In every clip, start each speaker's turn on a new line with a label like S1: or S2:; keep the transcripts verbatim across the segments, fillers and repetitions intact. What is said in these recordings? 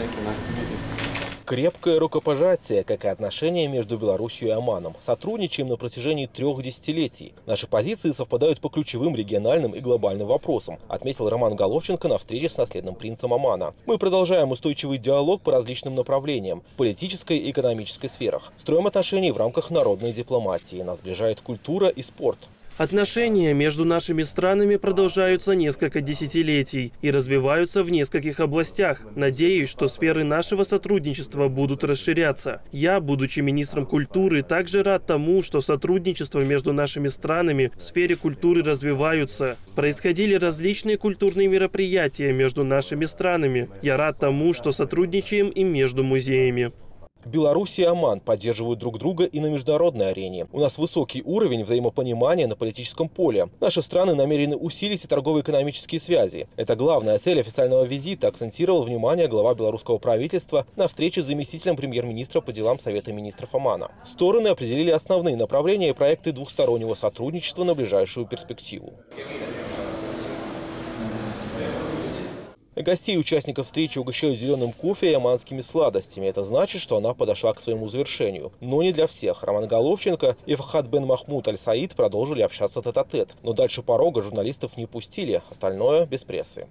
S1: Крепкое рукопожатие, как и отношения между Беларусью и Оманом. Сотрудничаем на протяжении трех десятилетий. Наши позиции совпадают по ключевым региональным и глобальным вопросам, отметил Роман Головченко на встрече с наследным принцем Омана. Мы продолжаем устойчивый диалог по различным направлениям – в политической и экономической сферах. Строим отношения в рамках народной дипломатии. Нас сближает культура и спорт.
S2: Отношения между нашими странами продолжаются несколько десятилетий и развиваются в нескольких областях. Надеюсь, что сферы нашего сотрудничества будут расширяться. Я, будучи министром культуры, также рад тому, что сотрудничество между нашими странами в сфере культуры развиваются. Происходили различные культурные мероприятия между нашими странами. Я рад тому, что сотрудничаем и между музеями.
S1: Беларусь и Оман поддерживают друг друга и на международной арене. У нас высокий уровень взаимопонимания на политическом поле. Наши страны намерены усилить торгово-экономические связи. Это главная цель официального визита, акцентировал внимание глава белорусского правительства на встрече с заместителем премьер-министра по делам Совета министров Омана. Стороны определили основные направления и проекты двухстороннего сотрудничества на ближайшую перспективу. Гостей и участников встречи угощают зеленым кофе и оманскими сладостями. Это значит, что она подошла к своему завершению. Но не для всех. Роман Головченко и Фахад бен Махмуд Аль-Саид продолжили общаться тет-а-тет. Но дальше порога журналистов не пустили. Остальное без прессы.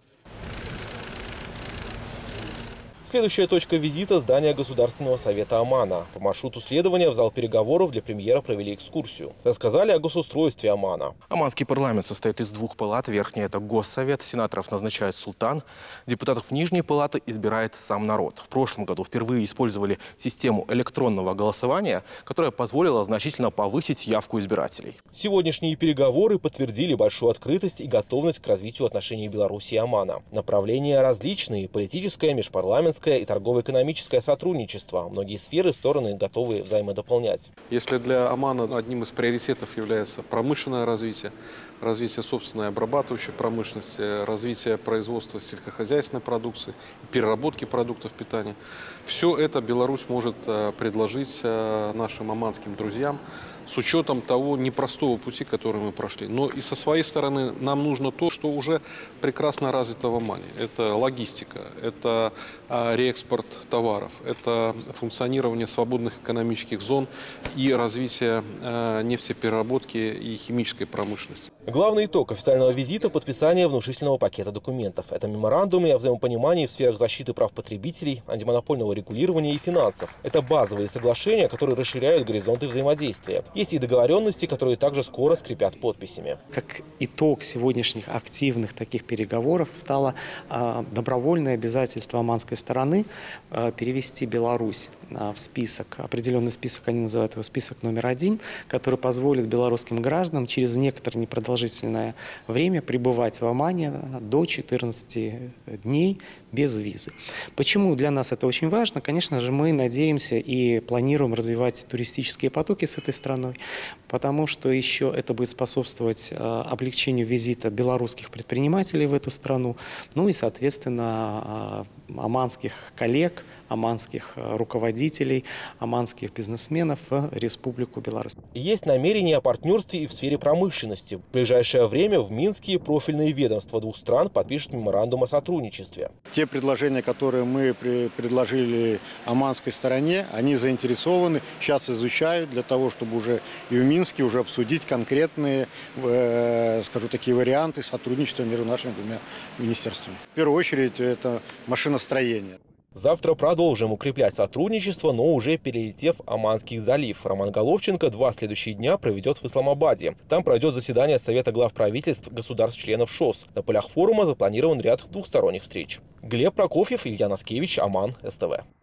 S1: Следующая точка визита – здание Государственного совета Омана. По маршруту следования в зал переговоров для премьера провели экскурсию. Рассказали о госустройстве Омана.
S3: Оманский парламент состоит из двух палат. Верхняя – это Госсовет. Сенаторов назначает султан. Депутатов Нижней палаты избирает сам народ. В прошлом году впервые использовали систему электронного голосования, которая позволила значительно повысить явку избирателей.
S1: Сегодняшние переговоры подтвердили большую открытость и готовность к развитию отношений Беларуси и Омана. Направления различные – политическое, межпарламентское и торгово-экономическое сотрудничество. Многие сферы стороны готовы взаимодополнять.
S4: Если для Омана одним из приоритетов является промышленное развитие, развитие собственной обрабатывающей промышленности, развитие производства сельскохозяйственной продукции, переработки продуктов питания, все это Беларусь может предложить нашим оманским друзьям с учетом того непростого пути, который мы прошли. Но и со своей стороны нам нужно то, что уже прекрасно развито в Омане. Это логистика, это реэкспорт товаров, это функционирование свободных экономических зон и развитие нефтепереработки и химической промышленности.
S1: Главный итог официального визита – подписание внушительного пакета документов. Это меморандумы о взаимопонимании в сферах защиты прав потребителей, антимонопольного регулирования и финансов. Это базовые соглашения, которые расширяют горизонты взаимодействия. Есть и договоренности, которые также скоро скрепят подписями.
S5: Как итог сегодняшних активных таких переговоров стало э, добровольное обязательство оманской стороны э, перевести Беларусь э, в список, определенный список, они называют его список номер один, который позволит белорусским гражданам через некоторое непродолжительное время пребывать в Омане до четырнадцати дней без визы. Почему для нас это очень важно? Конечно же, мы надеемся и планируем развивать туристические потоки с этой страной, потому что еще это будет способствовать э, облегчению визита белорусских предпринимателей в эту страну, ну и, соответственно, э, оманских коллег, оманских руководителей, оманских бизнесменов в Республику Беларусь.
S1: Есть намерения о партнерстве и в сфере промышленности. В ближайшее время в Минске профильные ведомства двух стран подпишут меморандум о сотрудничестве.
S6: Те предложения, которые мы предложили оманской стороне, они заинтересованы, сейчас изучают для того, чтобы уже и в Минске уже обсудить конкретные, э, скажу, такие варианты сотрудничества между нашими двумя министерствами. В первую очередь это машиностроение.
S1: Завтра продолжим укреплять сотрудничество, но уже перелетев Оманский залив. Роман Головченко два следующие дня проведет в Исламабаде. Там пройдет заседание Совета глав правительств государств-членов ШОС. На полях форума запланирован ряд двухсторонних встреч. Глеб Прокофьев, Илья Носкевич, Оман, СТВ.